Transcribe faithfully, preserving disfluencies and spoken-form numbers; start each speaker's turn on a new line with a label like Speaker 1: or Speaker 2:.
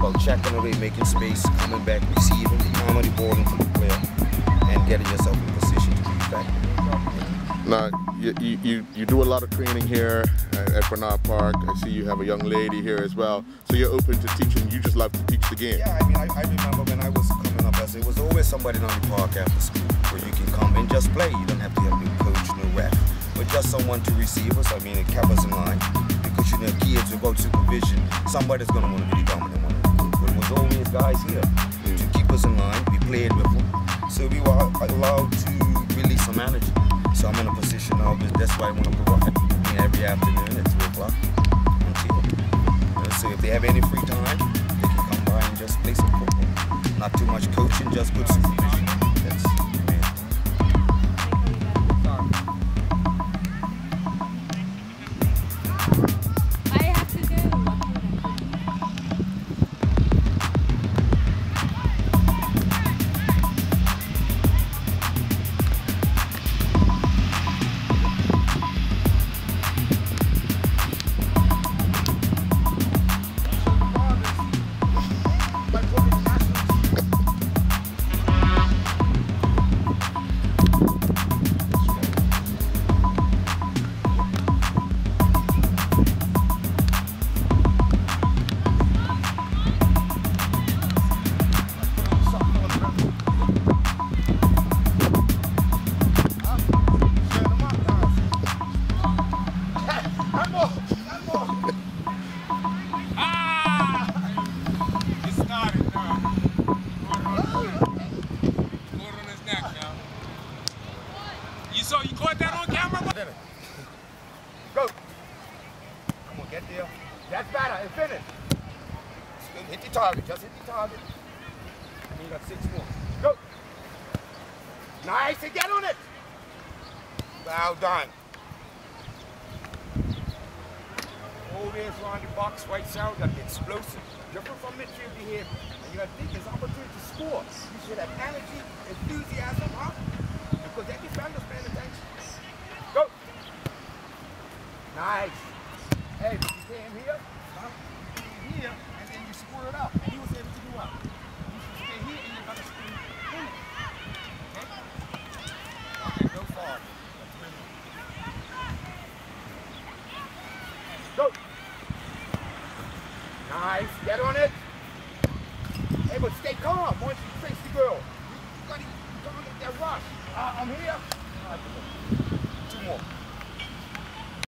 Speaker 1: about checking away, making space, coming back, receiving, palming the ball into the player, and getting yourself in position to be effective.
Speaker 2: Now, you, you, you do a lot of training here at Bernard Park. I see you have a young lady here as well. So you're open to teaching. You just love to teach the game.
Speaker 1: Yeah, I mean, I, I remember when I was coming up, as it was always somebody on the park after school where you can come and just play. You don't have to have no coach, no ref, but just someone to receive us. I mean, it kept us in line because, you know, kids without supervision, somebody's going to want to be the dominant one. But it was always guys here mm. to keep us in line. We played with them. So we were allowed to release some energy. So I'm in a position now, that's why I want to provide. I mean, every afternoon at three o'clock until. You know, so if they have any free time, they can come by and just play some football. Not too much coaching, just good supervision. That's it.
Speaker 3: I have to go.
Speaker 4: So you caught that on camera?
Speaker 1: Go. Come on, get there. That's better. And finish. Hit the target. Just hit the target. And you got six more. Go. Nice. And get on it. Well done. Always around the box, right side, got to be explosive. Different from midfield behavior. And you got to think there's opportunity to score. You should have energy, enthusiasm, huh? Because that defender's paying attention. Go. Nice. Hey, but you came here, huh? You came here, and then you squared up. And he was able to do what? You should stay here, and you're going to stay in it. Okay? Okay, go far. Go. Nice. Get on it. Hey, but stay calm once you face the girl. You, you got to get that rush. Uh, I'm here.